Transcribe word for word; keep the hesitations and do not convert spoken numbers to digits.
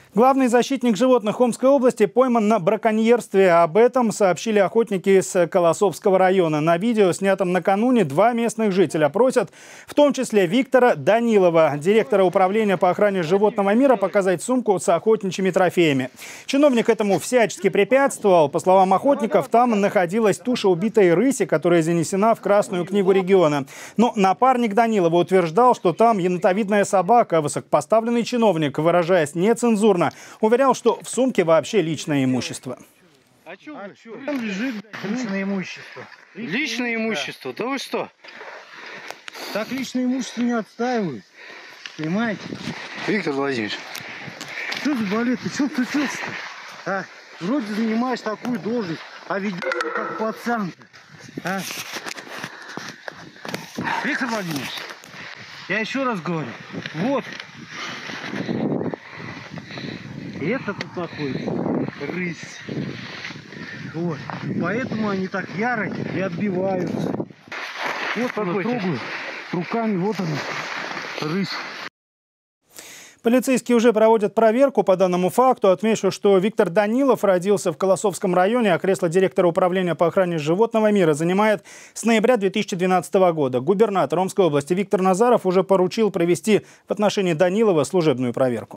Главный защитник животных Омской области пойман на браконьерстве. Об этом сообщили охотники из Колосовского района. На видео, снятом накануне, два местных жителя просят, в том числе Виктора Данилова, директора управления по охране животного мира, показать сумку с охотничьими трофеями. Чиновник этому всячески препятствовал. По словам охотников, там находилась туша убитой рыси, которая занесена в Красную книгу региона. Но напарник Данилова утверждал, что там енотовидная собака. Высокопоставленный чиновник, выражаясь нецензурно, уверял, что в сумке вообще личное имущество. А что? Там лежит личное имущество. Личное имущество? Да вы что? Так личное имущество не отстаивают. Понимаете? Виктор Владимирович. Что за балет? Ты что включился-то? А? Вроде занимаешь такую должность, а ведешь как пацан. А? Виктор Владимирович, я еще раз говорю. Вот. И это тут находится рысь. Вот. Поэтому они так яро и отбиваются. Вот она, трогаю руками, вот она, рысь. Полицейские уже проводят проверку по данному факту. Отмечу, что Виктор Данилов родился в Колосовском районе, а кресло директора управления по охране животного мира занимает с ноября две тысячи двенадцатого года. Губернатор Омской области Виктор Назаров уже поручил провести в отношении Данилова служебную проверку.